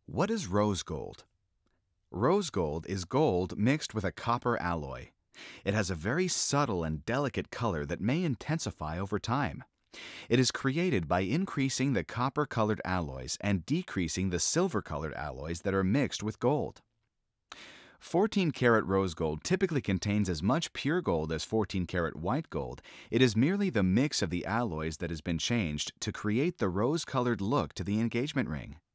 What is rose gold? Rose gold is gold mixed with a copper alloy. It has a very subtle and delicate color that may intensify over time. It is created by increasing the copper-colored alloys and decreasing the silver-colored alloys that are mixed with gold. 14-karat rose gold typically contains as much pure gold as 14-karat white gold. It is merely the mix of the alloys that has been changed to create the rose-colored look to the engagement ring.